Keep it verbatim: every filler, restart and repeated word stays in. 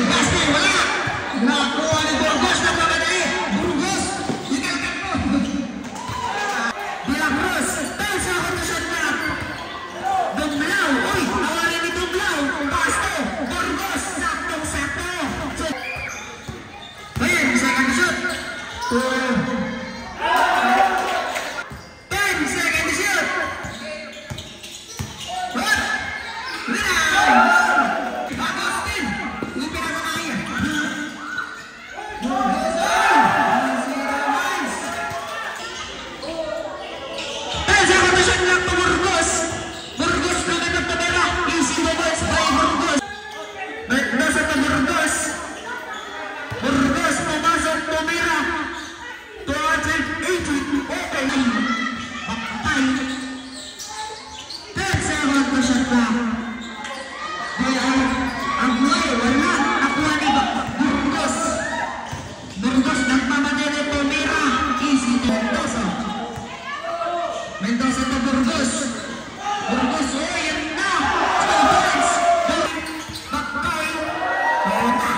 Gaspi, wala! Nakuha ni Burgos na pamadali! Burgos! Ikalkan mo! Milagros! Tayo sa kondisyon na! Dumlaw! Uy! Nawari ni Dumlaw! Basto! Burgos! Saktong-sakto! Ayan, second shot! Two! ten second shot! What? Agustin! Yung pinakamakaya! Sa kondisyon lang po Burgos. Burgos na nagpapera. Easy moments by Burgos. Nasa pa Burgos. Burgos pumasok tumira. two eighty. Okay. Bakpay. ten second to shot na. Kaya ang buhay wala. Nakuha ni Burgos. Burgos nagpamadali tumira. Easy to Mendoza. Mendoza to Burgos. Burgos, oh, yan na! Two points! Bakpay!